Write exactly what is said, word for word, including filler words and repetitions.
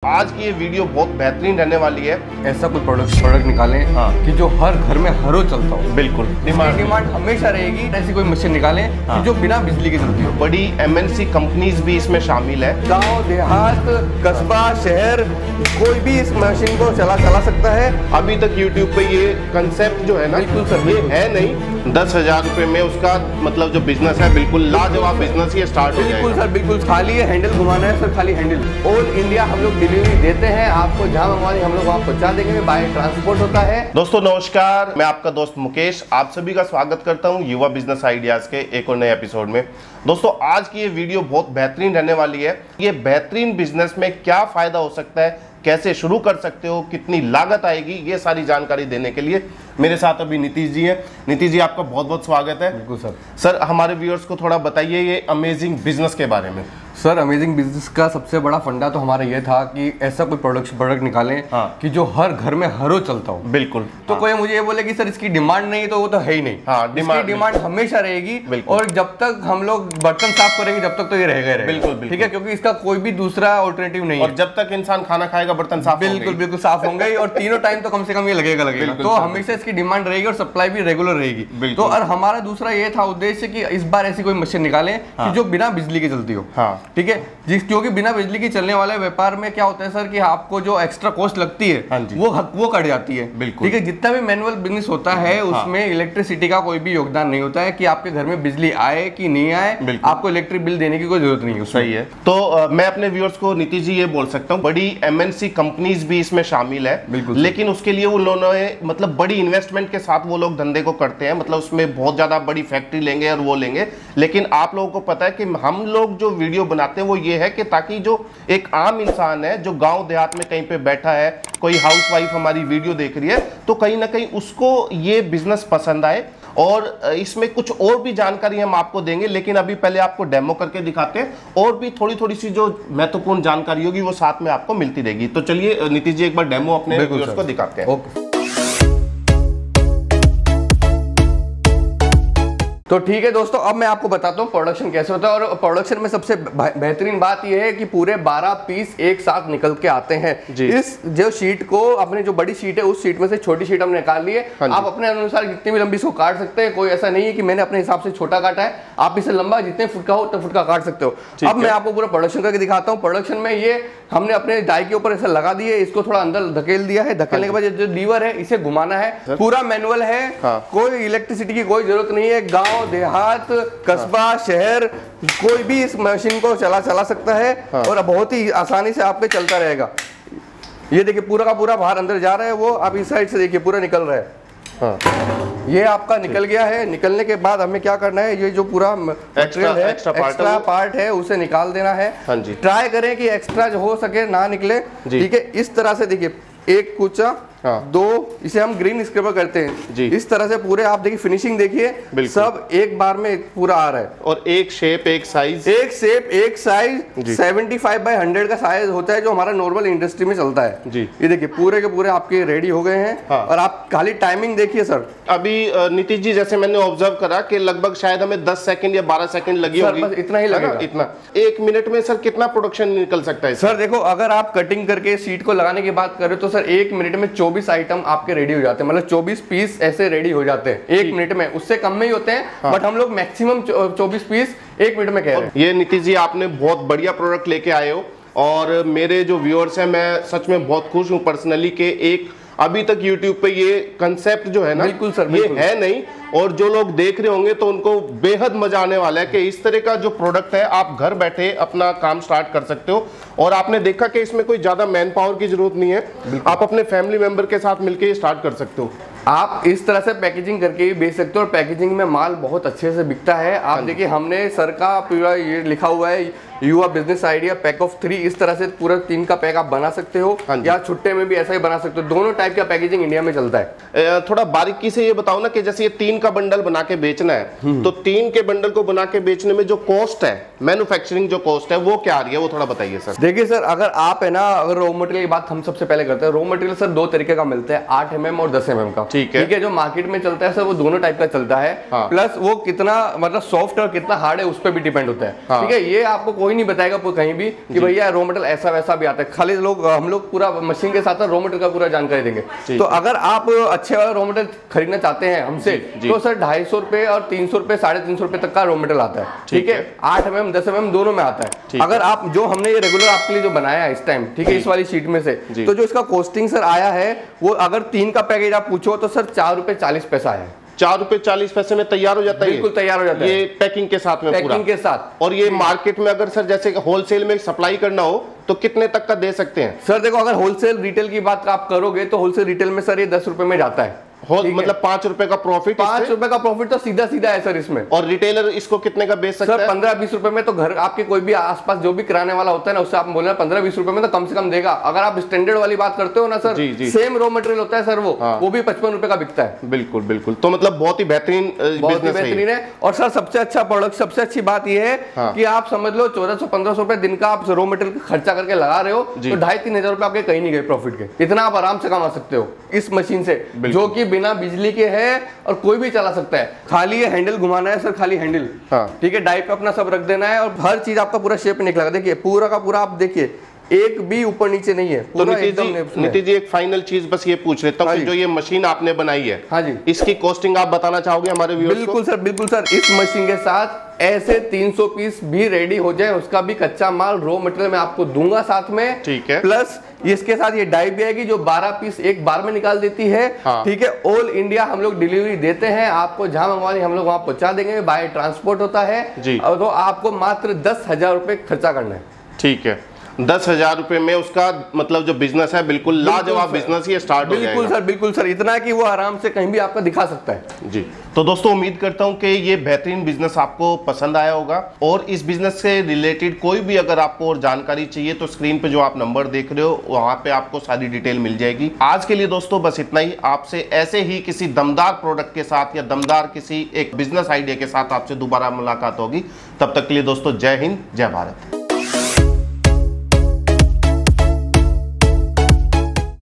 आज की ये वीडियो बहुत बेहतरीन रहने वाली है। ऐसा कोई प्रोडक्ट प्रोडक्ट निकालें हाँ। कि जो हर घर में हर रोज चलता हो। बिल्कुल डिमांड डिमांड हमेशा रहेगी। ऐसी कोई मशीन निकालें हाँ। कि जो बिना बिजली की चलती हो। बड़ी एमएनसी कंपनीज भी इसमें शामिल है। गांव देहात कस्बा शहर कोई भी इस मशीन को चला चला सकता है। अभी तक यूट्यूब पे ये कंसेप्ट जो है ना, बिल्कुल सर, ये है नहीं। दस हजार रुपए में उसका मतलब जो बिजनेस है बिल्कुल लाजवाब बिजनेस ये स्टार्ट हो जाएगा। बिल्कुल सर, बिल्कुल। खाली है हैंडल घुमाना है सर, खाली हैंडल। ऑल इंडिया हम लोग डिलीवरी देते हैं। आपको जहां मंगवानी हम लोग वहां पहुंचा देंगे। बाय ट्रांसपोर्ट होता है। दोस्तों नमस्कार, मैं आपका दोस्त मुकेश आप सभी का स्वागत करता हूं युवा बिजनेस आइडियाज के एक और नए एपिसोड में। दोस्तों आज की ये वीडियो बहुत बेहतरीन रहने वाली है। ये बेहतरीन बिजनेस में क्या फायदा हो सकता है, कैसे शुरू कर सकते हो, कितनी लागत आएगी, ये सारी जानकारी देने के लिए मेरे साथ अभी नीतीश जी हैं। नीतीश जी आपका बहुत बहुत स्वागत है। बिल्कुल सर। सर हमारे व्यूअर्स को थोड़ा बताइए ये अमेजिंग बिजनेस के बारे में। सर अमेजिंग बिजनेस का सबसे बड़ा फंडा तो हमारा ये था कि ऐसा कोई प्रोडक्ट प्रोडक्ट निकालें हाँ। कि जो हर घर में हर रोज चलता हो। बिल्कुल। तो हाँ। कोई मुझे ये बोले कि सर इसकी डिमांड नहीं है, तो वो तो है ही नहीं। हाँ, डिमांड डिमांड हमेशा रहेगी। और जब तक हम लोग बर्तन साफ करेंगे जब तक तो ये रहेगा रहेगा। बिल्कुल ठीक है, क्योंकि इसका कोई भी दूसरा ऑल्टरनेटिव नहीं है। और जब तक इंसान खाना खाएगा बर्तन साफ बिल्कुल बिल्कुल साफ होंगे और तीनों टाइम तो कम से कम ये लगेगा लगेगा तो हमेशा इसकी डिमांड रहेगी और सप्लाई भी रेगुलर रहेगी। तो और हमारा दूसरा ये था उद्देश्य कि इस बार ऐसी कोई मशीन निकालें कि जो बिना बिजली की चलती हो। ठीक है, जिस क्योंकि बिना बिजली की चलने वाले व्यापार में क्या होता है सर कि आपको जो एक्स्ट्रा कॉस्ट लगती है हाँ वो वो कट जाती है। बिल्कुल। ठीक है, जितना भी मैनुअल बिजनेस होता है उसमें हाँ। इलेक्ट्रिसिटी का कोई भी योगदान नहीं होता है कि आपके घर में बिजली आए कि नहीं आए, आपको इलेक्ट्रिक बिल देने की कोई जरूरत नहीं है। सही है। तो आ, मैं अपने व्यूअर्स को नीतीश जी ये बोल सकता हूँ, बड़ी एमएनसी कंपनीज भी इसमें शामिल है। बिल्कुल। लेकिन उसके लिए वो लोगों ने मतलब बड़ी इन्वेस्टमेंट के साथ वो लोग धंधे को करते हैं, मतलब उसमें बहुत ज्यादा बड़ी फैक्ट्री लेंगे और वो लेंगे। लेकिन आप लोगों को पता है कि हम लोग जो वीडियो बनाते हैं वो ये है कि ताकि जो एक आम इंसान है जो गांव देहात में कहीं पे बैठा है, कोई हाउसवाइफ हमारी वीडियो देख रही है, तो कहीं ना कहीं उसको ये बिजनेस पसंद आए। और इसमें कुछ और भी जानकारी हम आपको देंगे, लेकिन अभी पहले आपको डेमो करके दिखाते हैं और भी थोड़ी थोड़ी सी जो महत्वपूर्ण जानकारी होगी वो साथ में आपको मिलती रहेगी। तो चलिए नीतीश जी एक बार डेमो अपने व्यूअर्स को दिखाते हैं। ओके। तो ठीक है दोस्तों, अब मैं आपको बताता हूँ प्रोडक्शन कैसे होता है। और प्रोडक्शन में सबसे बेहतरीन बात यह है कि पूरे बारह पीस एक साथ निकल के आते हैं। इस जो शीट को, अपने जो बड़ी शीट है उस शीट में से छोटी शीट हमने निकाल ली है। हाँ आप अपने अनुसार जितनी भी लंबी इसको काट सकते हैं। कोई ऐसा नहीं है कि मैंने अपने हिसाब से छोटा काटा है, आप इसे लंबा जितने फुट का हो उतने फुट का काट सकते हो। अब मैं आपको पूरा प्रोडक्शन करके दिखाता हूँ। प्रोडक्शन में ये हमने अपने डाई के ऊपर ऐसा लगा दिए, इसको थोड़ा अंदर धकेल दिया है। धकेलने के बाद जो लीवर है इसे घुमाना है। पूरा मैनुअल है, कोई इलेक्ट्रिसिटी की कोई जरूरत नहीं है। गाँव देहात कस्बा शहर कोई भी इस मशीन को चला चला सकता है हाँ। और बहुत ही आसानी से आप पे चलता रहेगा। ये देखिए पूरा का पूरा बाहर अंदर जा रहा है, वो आप इस साइड से देखिए पूरा निकल रहा है हाँ। ये आपका निकल गया है। निकलने के बाद हमें क्या करना है, ये जो पूरा मटेरियल है एक्स्ट्रा पार्ट, एक्स्ट्रा पार्ट है उसे निकाल देना है। हाँ जी। ट्राई करें कि एक्स्ट्रा जो हो सके ना निकले। ठीक है, इस तरह से देखिए एक कुचा हाँ। दो, इसे हम ग्रीन स्क्रबर करते हैं जी। इस तरह से पूरे आप देखिए फिनिशिंग देखिए सब एक बार में पूरा आ रहा है। और एक शेप एक साइज एक शेप एक साइज पचहत्तर बाय हंड्रेड का साइज होता है जो हमारा नॉर्मल इंडस्ट्री में चलता है जी। ये देखिए पूरे के पूरे आपके रेडी हो गए हैं हाँ। और आप खाली टाइमिंग देखिए सर। अभी नीतीश जी जैसे मैंने ऑब्जर्व करा कि लगभग शायद हमें दस सेकंड या बारह सेकंड लगी होगी। बस इतना ही लगेगा। इतना एक मिनट में सर कितना प्रोडक्शन निकल सकता है सर? देखो अगर आप कटिंग करके सीट को लगाने की बात करें तो सर एक मिनट में चौबीस आइटम आपके रेडी हो जाते हैं। मतलब चौबीस पीस ऐसे रेडी हो जाते हैं एक मिनट में। उससे कम में ही होते हैं हाँ। बट हम लोग मैक्सिमम चौबीस पीस एक मिनट में कह रहे हैं। ये नीतीश जी आपने बहुत बढ़िया प्रोडक्ट लेके आए हो और मेरे जो व्यूअर्स हैं मैं सच में बहुत खुश हूं पर्सनली कि एक अभी तक YouTube पे ये कंसेप्ट जो है ना बिल्कुल सर ये है नहीं। और जो लोग देख रहे होंगे तो उनको बेहद मजा आने वाला है कि इस तरह का जो प्रोडक्ट है आप घर बैठे अपना काम स्टार्ट कर सकते हो। और आपने देखा कि इसमें कोई ज्यादा मैन पावर की जरूरत नहीं है, आप अपने फैमिली मेंबर के साथ मिलकर ये स्टार्ट कर सकते हो। आप इस तरह से पैकेजिंग करके भी बेच सकते हो और पैकेजिंग में माल बहुत अच्छे से बिकता है। आप देखिए हमने सर का पूरा ये लिखा हुआ है युवा business idea pack of three. इस तरह से पूरा तीन का पैक आप बना सकते हो या छुट्टे में भी ऐसा ही बना सकते हो। दोनों टाइप का पैकेजिंग इंडिया में चलता है। थोड़ा बारीकी से ये बताओ ना कि जैसे ये तीन का बंडल बना के बेचना है तो तीन के बंडल को बना के बेचने में जो कॉस्ट है, मैन्युफैक्चरिंग जो कॉस्ट है वो क्या आ रही है, वो थोड़ा बताइए सर। देखिए सर अगर आप है ना, अगर रॉ मटेरियल की बात हम सबसे पहले करते हैं। रॉ मटेरियल सर दो तरीके का मिलता है, आठ एम एम और दस एम एम का। ठीक है, ठीक है। जो मार्केट में चलता है सर वो दोनों टाइप का चलता है। हाँ। प्लस वो कितना मतलब सॉफ्ट और कितना हार्ड है उस पर भी डिपेंड होता है। हाँ। ठीक है, ये आपको कोई नहीं बताएगा कहीं भी कि भैया रॉ मटेरियल ऐसा वैसा भी आता है। खाली लोग हम लोग पूरा मशीन के साथ रॉ मटेरियल का पूरा जानकारी देंगे। तो अगर आप अच्छे वाला रॉ मटेरियल खरीदना चाहते हैं हमसे तो सर ढाई सौ रुपए और तीन सौ रुपए साढ़े तीन सौ रुपए तक का रॉ मटेरियल आता है, ठीक है। आठ एम एम दस एम एम दोनों में आता है। अगर आप जो हमने ये रेगुलर आपके लिए जो बनाया है इस टाइम, ठीक है, इस वाली शीट में से, तो जो इसका कॉस्टिंग सर आया है वो अगर तीन का पैकेज आप पूछो तो सर चार रुपए चालीस पैसा है। चार रुपए चालीस पैसे में तैयार हो जाता है, बिल्कुल तैयार हो जाता है ये पैकिंग के साथ में, पैकिंग पूरा के साथ। और ये मार्केट में अगर सर जैसे होलसेल में सप्लाई करना हो तो कितने तक का दे सकते हैं? सर देखो, अगर होलसेल रिटेल की बात आप करोगे तो होलसेल रिटेल में सर ये दस रुपए में जाता है, मतलब पांच रुपए का प्रॉफिट, पांच रुपए का प्रॉफिट तो सीधा सीधा है सर इसमें। और रिटेलर इसको कितने का बेच सकता सर, है? पंद्रह बीस रुपए में तो घर आपके कोई भी आसपास जो भी किराने वाला होता है ना, उससे आप बोले पंद्रह बीस रुपए में तो कम से कम देगा। अगर आप स्टैंडर्ड वाली बात करते हो ना सर, जी, जी। सेम रॉ मटेरियल होता है सर, वो हाँ। वो भी पचपन रुपए का बिकता है। बिल्कुल बिल्कुल, तो मतलब बहुत ही बेहतरीन, बहुत ही बेहतरीन है। और सर सबसे अच्छा प्रोडक्ट, सबसे अच्छी बात ये है हाँ। कि आप समझ लो चौदह सौ पंद्रह सौ रुपए दिन का आप रॉ मटेरियल खर्चा करके लगा रहे हो तो ढाई तीन हजार रुपए आपके कहीं नहीं गए प्रॉफिट के। इतना आप आराम से कमा सकते हो इस मशीन से, जो कि बिना बिजली के है और कोई भी चला सकता है। खाली ये हैंडल घुमाना है सर, खाली हैंडल, हाँ। ठीक है, डाई पे अपना सब रख देना है और हर चीज आपका पूरा शेप निकलेगा। देखिए पूरा का पूरा आप देखिए एक भी ऊपर नीचे नहीं है। तो नीति जी, नीति जी एक फाइनल चीज बस ये पूछ लेता हूँ, जो ये मशीन आपने बनाई है, हाँ जी, इसकी कॉस्टिंग आप बताना चाहोगे हमारे व्यूअर्स को? बिल्कुल सर, बिल्कुल सर। इस मशीन के साथ ऐसे तीन सौ पीस भी रेडी हो जाए, उसका भी कच्चा माल रॉ मटेरियल मैं आपको दूंगा साथ में, ठीक है। प्लस इसके साथ ये डाई भी आएगी जो बारह पीस एक बार में निकाल देती है, हाँ। ठीक है। ऑल इंडिया हम लोग डिलीवरी देते हैं, आपको जहां मंगवानी हम लोग वहां पहुंचा देंगे, बाय ट्रांसपोर्ट होता है जी। तो आपको मात्र दस हजार रुपए खर्चा करना है, ठीक है। दस हजार रुपए में उसका मतलब जो बिजनेस है बिल्कुल लाजवाब बिजनेस ही स्टार्ट हो जाएगा। बिल्कुल सर, बिल्कुल सर, इतना कि वो आराम से कहीं भी आपका दिखा सकता है जी। तो दोस्तों उम्मीद करता हूं कि ये बेहतरीन बिजनेस आपको पसंद आया होगा और इस बिजनेस से रिलेटेड कोई भी अगर आपको और जानकारी चाहिए तो स्क्रीन पे जो आप नंबर देख रहे हो वहां पे आपको सारी डिटेल मिल जाएगी। आज के लिए दोस्तों बस इतना ही। आपसे ऐसे ही किसी दमदार प्रोडक्ट के साथ या दमदार किसी एक बिजनेस आइडिया के साथ आपसे दोबारा मुलाकात होगी। तब तक के लिए दोस्तों जय हिंद, जय भारत।